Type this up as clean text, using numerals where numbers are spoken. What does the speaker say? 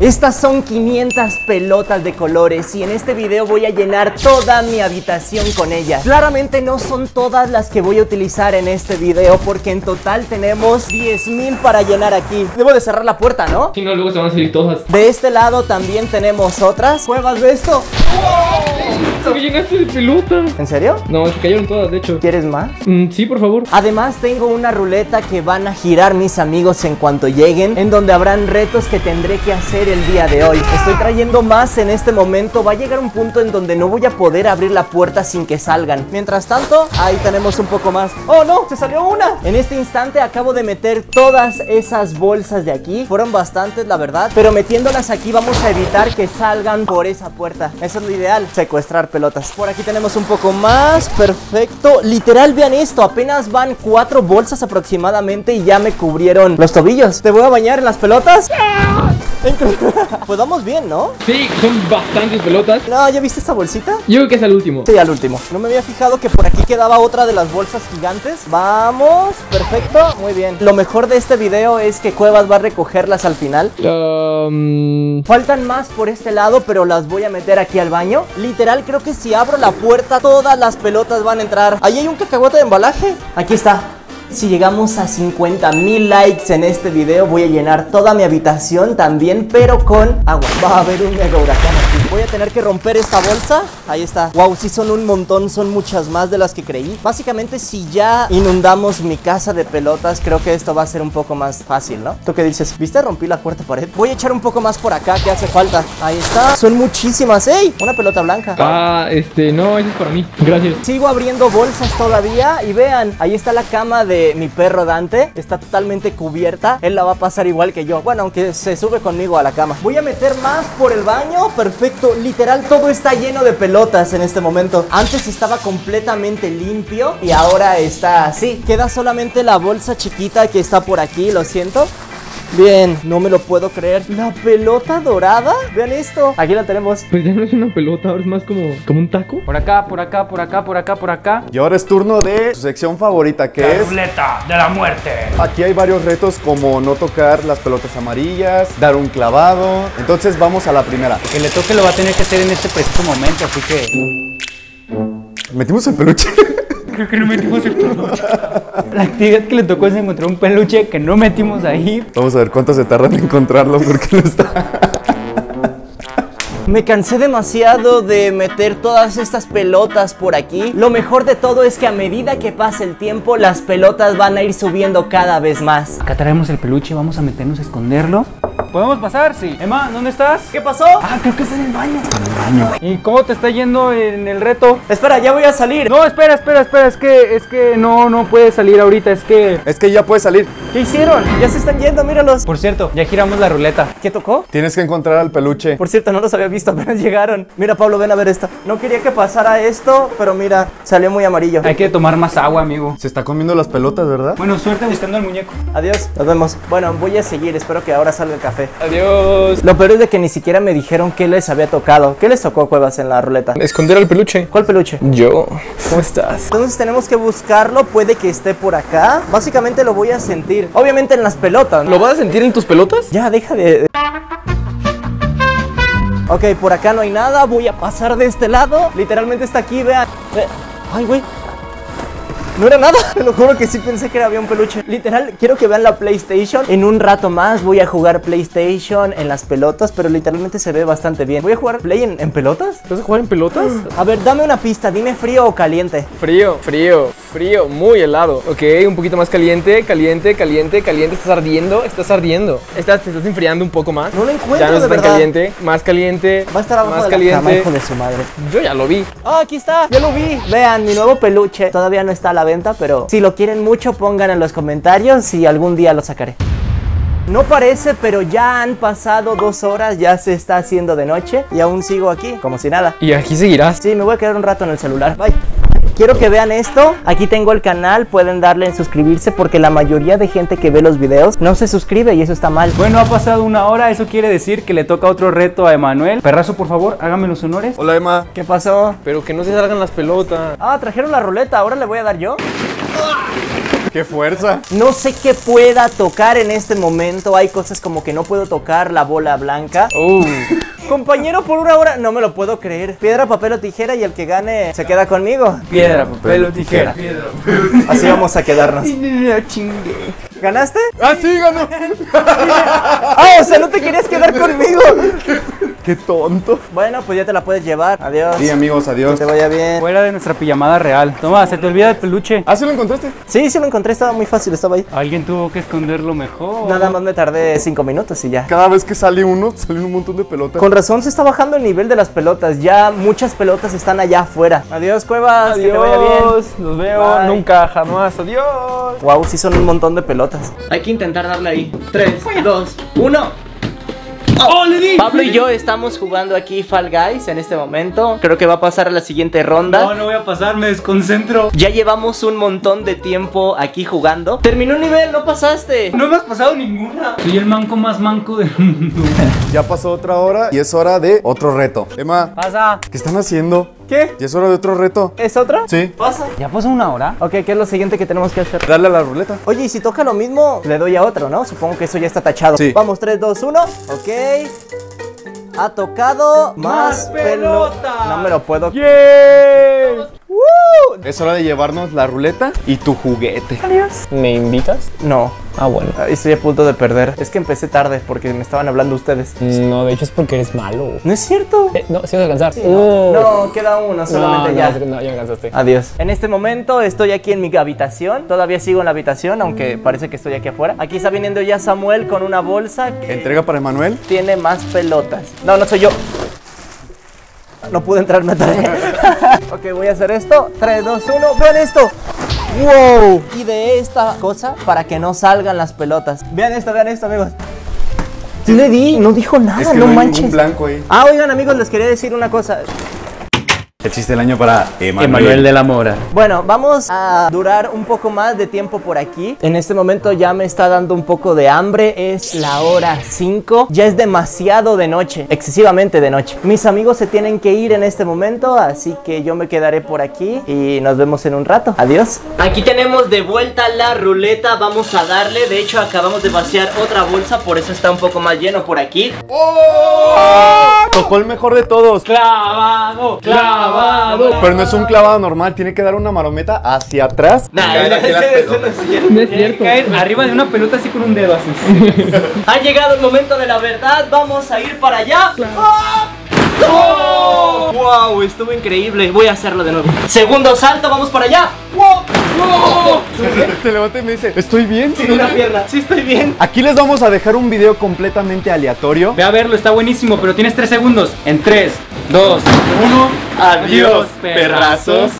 Estas son 500 pelotas de colores y en este video voy a llenar toda mi habitación con ellas. Claramente no son todas las que voy a utilizar en este video porque en total tenemos 10,000 para llenar aquí. Debo de cerrar la puerta, ¿no? Si no, luego se van a salir todas. De este lado también tenemos otras. ¿Juegas de esto? Se me llenaste de pelota. ¿En serio? No, se cayeron todas, de hecho. ¿Quieres más? Sí, por favor. Además tengo una ruleta que van a girar mis amigos en cuanto lleguen, en donde habrán retos que tendré que hacer el día de hoy. Estoy trayendo más en este momento. Va a llegar un punto en donde no voy a poder abrir la puerta sin que salgan. Mientras tanto, ahí tenemos un poco más. ¡Oh, no! ¡Se salió una! En este instante acabo de meter todas esas bolsas de aquí. Fueron bastantes, la verdad, pero metiéndolas aquí vamos a evitar que salgan por esa puerta. Eso es lo ideal, secuestrar pelotas. Por aquí tenemos un poco más. Perfecto. Literal, vean esto. Apenas van 4 bolsas aproximadamente y ya me cubrieron los tobillos. ¿Te voy a bañar en las pelotas? Pues vamos bien, ¿no? Sí, son bastantes pelotas. No, ¿ya viste esta bolsita? Yo creo que es el último. Sí, al último. No me había fijado que por aquí quedaba otra de las bolsas gigantes. Vamos, perfecto, muy bien. Lo mejor de este video es que Cuevas va a recogerlas al final. Faltan más por este lado, pero las voy a meter aquí al baño. Literal, creo que si abro la puerta, todas las pelotas van a entrar. Ahí hay un cacahuate de embalaje. Aquí está. Si llegamos a 50,000 likes en este video, voy a llenar toda mi habitación también, pero con agua. Va a haber un mega huracán aquí. Voy a tener que romper esta bolsa. Ahí está. Wow, sí son un montón, son muchas más de las que creí. Básicamente, si ya inundamos mi casa de pelotas, creo que esto va a ser un poco más fácil, ¿no? ¿Tú qué dices? ¿Viste? Rompí la cuarta pared. Voy a echar un poco más por acá, que hace falta. Ahí está. Son muchísimas. ¡Ey! Una pelota blanca. No, eso es para mí. Gracias. Sigo abriendo bolsas todavía y vean, ahí está la cama de mi perro Dante. Está totalmente cubierta. Él la va a pasar igual que yo. Bueno, aunque se sube conmigo a la cama. Voy a meter más por el baño. Perfecto. Literal, todo está lleno de pelotas en este momento. Antes estaba completamente limpio y ahora está así. Queda solamente la bolsa chiquita que está por aquí. Lo siento. Bien, no me lo puedo creer. ¿La pelota dorada? Vean esto. Aquí la tenemos. Pues ya no es una pelota, ahora es más como un taco. Por acá, por acá, por acá, por acá, por acá. Y ahora es turno de su sección favorita, que La es... ruleta de la muerte. Aquí hay varios retos como no tocar las pelotas amarillas, dar un clavado. Entonces vamos a la primera. Que le toque lo va a tener que hacer en este preciso momento, así que... ¿Metimos el peluche? Creo que no metimos el peluche. La actividad que le tocó es encontrar un peluche que no metimos ahí. Vamos a ver cuánto se tardan en encontrarlo porque no está... Me cansé demasiado de meter todas estas pelotas por aquí. Lo mejor de todo es que a medida que pase el tiempo, las pelotas van a ir subiendo cada vez más. Acá traemos el peluche, vamos a meternos a esconderlo. ¿Podemos pasar? Sí. Emma, ¿dónde estás? ¿Qué pasó? Ah, creo que está en el baño. En el baño. ¿Y cómo te está yendo en el reto? Espera, ya voy a salir. No, espera. Es que no puedes salir ahorita, es que ya puede salir. ¿Qué hicieron? Ya se están yendo, míralos. Por cierto, ya giramos la ruleta. ¿Qué tocó? Tienes que encontrar al peluche. Por cierto, no los había visto, apenas llegaron. Mira, Pablo, ven a ver esto. No quería que pasara esto, pero mira, salió muy amarillo. Hay que tomar más agua, amigo. Se está comiendo las pelotas, ¿verdad? Bueno, suerte buscando al muñeco. Adiós, nos vemos. Bueno, voy a seguir, espero que ahora salga el café. Adiós. Lo peor es de que ni siquiera me dijeron qué les había tocado. ¿Qué les tocó, Cuevas, en la ruleta? Esconder al peluche. ¿Cuál peluche? Yo. ¿Cómo estás? Entonces tenemos que buscarlo, puede que esté por acá. Básicamente lo voy a sentir, obviamente en las pelotas. ¿Lo vas a sentir en tus pelotas? Ya, deja de... Ok, por acá no hay nada, voy a pasar de este lado. Literalmente está aquí, vean. Ay, güey. No era nada, te lo juro que sí pensé que había un peluche. Literal, quiero que vean la PlayStation. En un rato más voy a jugar PlayStation en las pelotas, pero literalmente se ve bastante bien. ¿Voy a jugar Play en pelotas? ¿Vas a jugar en pelotas? A ver, dame una pista, dime frío o caliente. Frío, muy helado. Ok, un poquito más caliente. Estás ardiendo. Te estás enfriando un poco más. No lo encuentro, ya no es de tan verdad. caliente, más caliente. Va a estar abajo más de caliente. la cama, hijo de su madre. Yo ya lo vi. Ah, aquí está, ya lo vi. Vean, mi nuevo peluche. Todavía no está a la venta, pero si lo quieren mucho, pongan en los comentarios y algún día lo sacaré. No parece, pero ya han pasado 2 horas, ya se está haciendo de noche y aún sigo aquí, como si nada. Y aquí seguirás. Sí, me voy a quedar un rato en el celular. Bye. Quiero que vean esto. Aquí tengo el canal, pueden darle en suscribirse porque la mayoría de gente que ve los videos no se suscribe y eso está mal. Bueno, ha pasado 1 hora, eso quiere decir que le toca otro reto a Emanuel. Perrazo, por favor, hágame los honores. Hola, Emma. ¿Qué pasó? Pero que no se salgan las pelotas. Ah, trajeron la ruleta, ahora le voy a dar yo. ¡Qué fuerza! No sé qué pueda tocar en este momento. Hay cosas como que no puedo tocar la bola blanca. Compañero, por una hora, no me lo puedo creer. Piedra, papel o tijera y el que gane se queda conmigo. Piedra, papel o tijera. Así vamos a quedarnos. No chingue. ¿Ganaste? ¡Ah, sí, ganó! ¡Ah, o sea, no te querías quedar conmigo! ¡Qué tonto! Bueno, pues ya te la puedes llevar. Adiós. Sí, amigos, adiós. Que te vaya bien. Fuera de nuestra pijamada real. Toma, se te olvida el peluche. ¿Ah, sí lo encontraste? Sí, sí lo encontré, estaba muy fácil, estaba ahí. Alguien tuvo que esconderlo mejor. Nada más me tardé 5 minutos y ya. Cada vez que sale uno, salen un montón de pelotas. Con razón se está bajando el nivel de las pelotas. Ya muchas pelotas están allá afuera. Adiós, Cuevas. Que te vaya bien. Nos veo. Bye. Nunca, jamás. Adiós. Wow, sí son un montón de pelotas. Hay que intentar darle ahí. 3, 2, 1. ¡Oh, le di! Pablo y yo estamos jugando aquí Fall Guys en este momento. Creo que va a pasar a la siguiente ronda. No, no voy a pasar, me desconcentro. Ya llevamos un montón de tiempo aquí jugando. Terminó un nivel, no pasaste. No me has pasado ninguna. Soy el manco más manco del mundo. Ya pasó otra hora y es hora de otro reto. Emma, Pasa. ¿qué están haciendo? ¿Qué? ¿Ya es hora de otro reto? ¿Es otra? Sí. Pasa. ¿Ya pasó una hora? Ok, ¿qué es lo siguiente que tenemos que hacer? Darle a la ruleta. Oye, y si toca lo mismo, le doy a otro, ¿no? Supongo que eso ya está tachado. Sí. Vamos, 3, 2, 1. Ok. Ha tocado más pelota. No me lo puedo. Es hora de llevarnos la ruleta y tu juguete. ¿Me invitas? No. Ah, bueno. Estoy a punto de perder. Es que empecé tarde porque me estaban hablando ustedes. No, de hecho es porque eres malo. No es cierto. No, sí vas a alcanzar. No, queda uno, solamente ya. No, ya alcanzaste. Adiós. En este momento estoy aquí en mi habitación. Todavía sigo en la habitación, aunque parece que estoy aquí afuera. Aquí está viniendo ya Samuel con una bolsa que Entrega para Emanuel. tiene más pelotas. No, no soy yo. No pude entrar, me atoré. Ok, voy a hacer esto. 3, 2, 1. ¡Vean esto! ¡Wow! Y de esta cosa para que no salgan las pelotas. Vean esto, amigos. Sí le di, no dijo nada, Es que no no hay manches. ningún blanco ahí. Ah, oigan, amigos, les quería decir una cosa. El chiste del año para Emanuel de la Mora. Bueno, vamos a durar un poco más de tiempo por aquí. En este momento ya me está dando un poco de hambre. Es la hora 5. Ya es demasiado de noche, excesivamente de noche. Mis amigos se tienen que ir en este momento, así que yo me quedaré por aquí y nos vemos en un rato. Adiós. Aquí tenemos de vuelta la ruleta. Vamos a darle. De hecho, acabamos de vaciar otra bolsa, por eso está un poco más lleno por aquí. Tocó el mejor de todos. ¡Clavado! ¡Clavado! Pero no es un clavado normal, tiene que dar una marometa hacia atrás. Nah, Caer aquí las pelotas. No es cierto. Caer arriba de una pelota así con un dedo así. Ha llegado el momento de la verdad. Vamos a ir para allá. ¡Ah! ¡Oh! ¡Wow! Estuvo increíble. Voy a hacerlo de nuevo. Segundo salto, vamos para allá. ¡Wow! ¡Wow! Te levanta y me dice, ¿estoy bien? Sin una pierna. Sí, estoy bien. Aquí les vamos a dejar un video completamente aleatorio. Ve a verlo, está buenísimo, pero tienes 3 segundos. En 3, 2, 1. Adiós, perrazos.